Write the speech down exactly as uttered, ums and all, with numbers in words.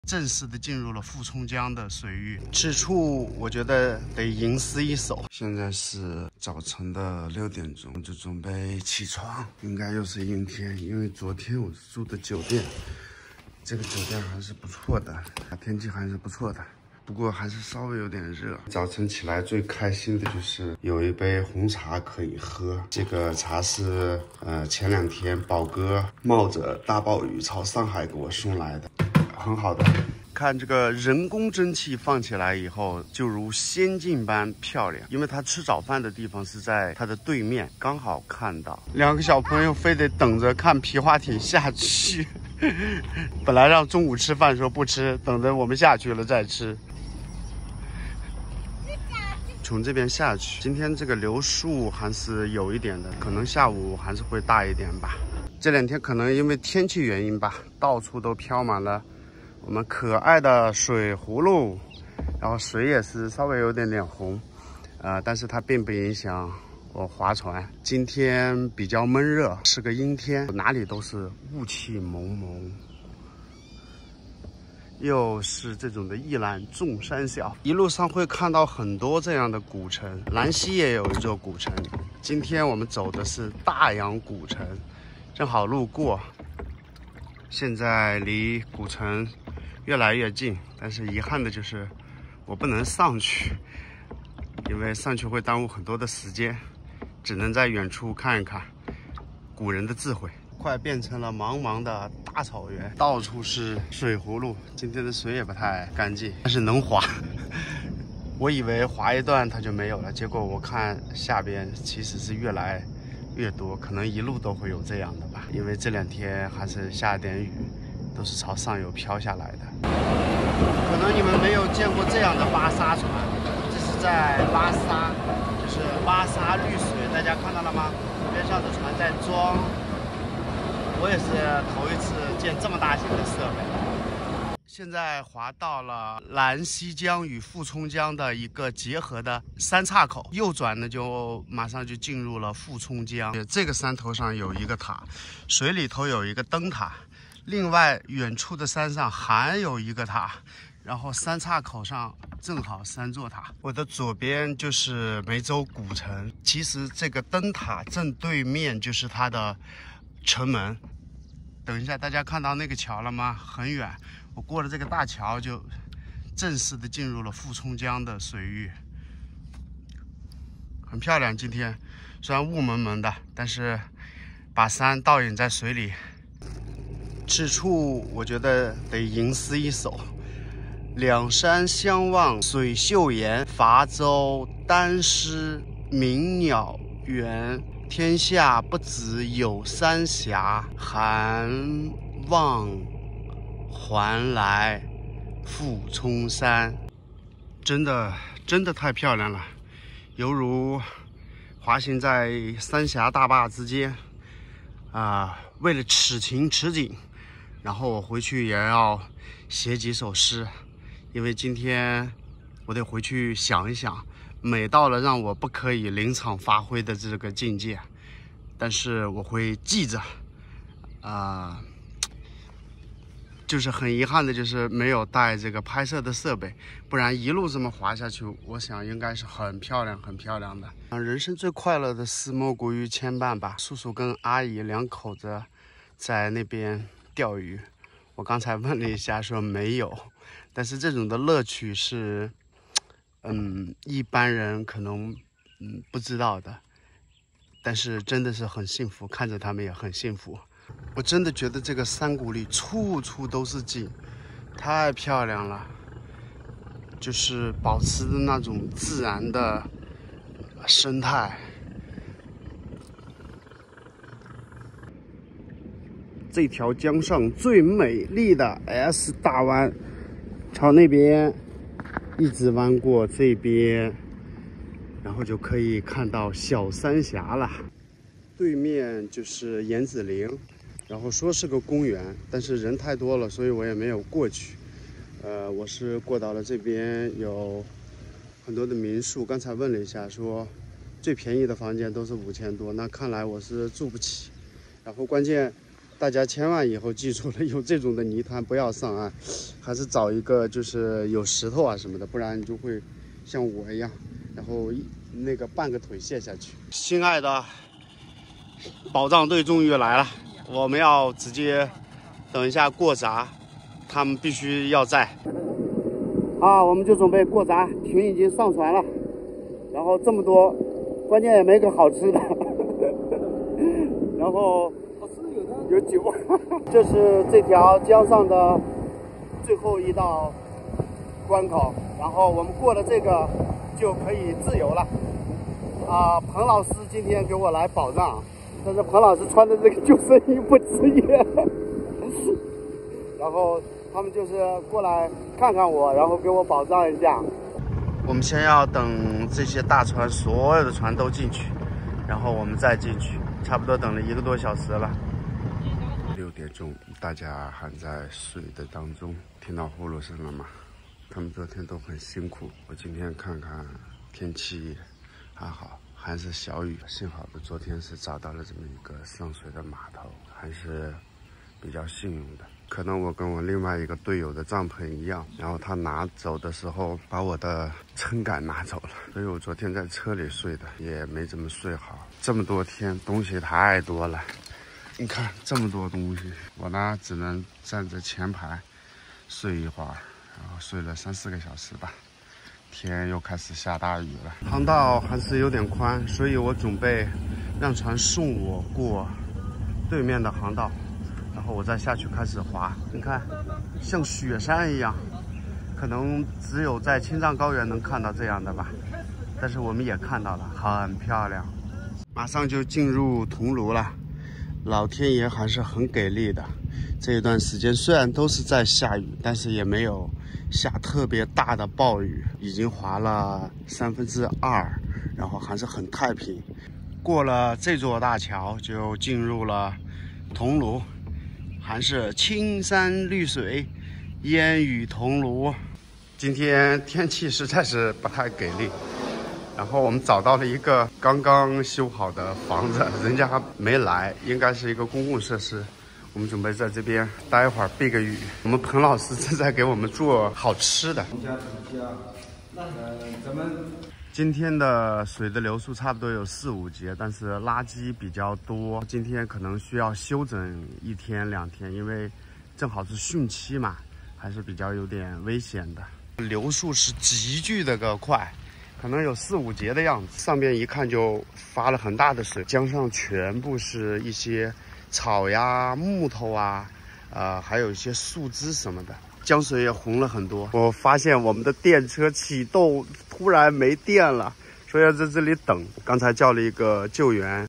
正式的进入了富冲江的水域，此处我觉得得吟诗一首。现在是早晨的六点钟，就准备起床，应该又是阴天，因为昨天我住的酒店，这个酒店还是不错的，天气还是不错的。 不过还是稍微有点热。早晨起来最开心的就是有一杯红茶可以喝。这个茶是呃前两天宝哥冒着大暴雨朝上海给我送来的，很好的。看这个人工蒸汽放起来以后，就如仙境般漂亮。因为他吃早饭的地方是在他的对面，刚好看到两个小朋友非得等着看皮划艇下去。本来让中午吃饭说不吃，等着我们下去了再吃。 从这边下去，今天这个流速还是有一点的，可能下午还是会大一点吧。这两天可能因为天气原因吧，到处都飘满了我们可爱的水葫芦，然后水也是稍微有点点红，呃，但是它并不影响我划船。今天比较闷热，是个阴天，哪里都是雾气蒙蒙。 又是这种的一览众山小，一路上会看到很多这样的古城。兰溪也有一座古城，今天我们走的是大洋古城，正好路过。现在离古城越来越近，但是遗憾的就是我不能上去，因为上去会耽误很多的时间，只能在远处看一看古人的智慧。 快变成了茫茫的大草原，到处是水葫芦。今天的水也不太干净，但是能滑。我以为滑一段它就没有了，结果我看下边其实是越来越多，可能一路都会有这样的吧。因为这两天还是下点雨，都是朝上游飘下来的。可能你们没有见过这样的巴沙船，这是在拉萨，就是巴沙绿水，大家看到了吗？边上的船在装。 我也是头一次见这么大型的设备。现在滑到了兰溪江与富冲江的一个结合的三岔口，右转呢就马上就进入了富冲江。这个山头上有一个塔，水里头有一个灯塔，另外远处的山上还有一个塔，然后三岔口上正好三座塔。我的左边就是梅州古城，其实这个灯塔正对面就是它的城门。 等一下，大家看到那个桥了吗？很远，我过了这个大桥就正式的进入了富冲江的水域，很漂亮。今天虽然雾蒙蒙的，但是把山倒影在水里。此处我觉得得吟诗一首：两山相望水秀妍，伐舟单诗鸣鸟猿。 天下不止有三峡，寒望还来复冲山。真的，真的太漂亮了，犹如滑行在三峡大坝之间。啊、呃，为了此情此景，然后我回去也要写几首诗，因为今天我得回去想一想。 美到了让我不可以临场发挥的这个境界，但是我会记着，啊、呃，就是很遗憾的，就是没有带这个拍摄的设备，不然一路这么滑下去，我想应该是很漂亮、很漂亮的。啊，人生最快乐的事莫过于牵绊吧。叔叔跟阿姨两口子在那边钓鱼，我刚才问了一下，说没有，但是这种的乐趣是。 嗯，一般人可能嗯不知道的，但是真的是很幸福，看着他们也很幸福。我真的觉得这个山谷里处处都是景，太漂亮了，就是保持着那种自然的生态。这条江上最美丽的 S 大湾，朝那边。 一直弯过这边，然后就可以看到小三峡了。对面就是严子陵，然后说是个公园，但是人太多了，所以我也没有过去。呃，我是过到了这边有很多的民宿，刚才问了一下，说最便宜的房间都是五千多，那看来我是住不起。然后关键大家千万以后记住了，有这种的泥滩不要上岸，还是找一个就是有石头啊什么的，不然你就会像我一样，然后那个半个腿陷下去。亲爱的，保障队终于来了，我们要直接等一下过闸，他们必须要在。啊，我们就准备过闸，群已经上船了，然后这么多，关键也没个好吃的，然后。有酒，这是这条江上的最后一道关口，然后我们过了这个就可以自由了。啊，彭老师今天给我来保障，但是彭老师穿的这个救生衣不职业，然后他们就是过来看看我，然后给我保障一下。我们先要等这些大船，所有的船都进去，然后我们再进去，差不多等了一个多小时了。六点钟，大家还在睡的当中，听到呼噜声了吗？他们昨天都很辛苦，我今天看看天气还好，还是小雨，幸好的昨天是找到了这么一个上水的码头，还是比较幸运的。可能我跟我另外一个队友的帐篷一样，然后他拿走的时候把我的撑杆拿走了，所以我昨天在车里睡的也没怎么睡好。这么多天东西太多了。你看这么多东西，我呢只能站着前排睡一会儿，然后睡了三四个小时吧。天又开始下大雨了，航道还是有点宽，所以我准备让船送我过对面的航道，然后我再下去开始滑。你看，像雪山一样，可能只有在青藏高原能看到这样的吧，但是我们也看到了，很漂亮。马上就进入桐庐了。老天爷还是很给力的，这一段时间虽然都是在下雨，但是也没有下特别大的暴雨，已经滑了三分之二，然后还是很太平。过了这座大桥，就进入了桐庐，还是青山绿水，烟雨桐庐。今天天气实在是不太给力。然后我们找到了一个刚刚修好的房子，人家还没来，应该是一个公共设施。我们准备在这边待一会儿避个雨。我们彭老师正在给我们做好吃的。那咱们今天的水的流速差不多有四五节，但是垃圾比较多，今天可能需要休整一天两天，因为正好是汛期嘛，还是比较有点危险的。流速是急剧的个快。可能有四五节的样子，上边一看就发了很大的水，江上全部是一些草呀、木头啊，呃，还有一些树枝什么的，江水也红了很多。我发现我们的电车启动突然没电了，所以要在这里等。刚才叫了一个救援。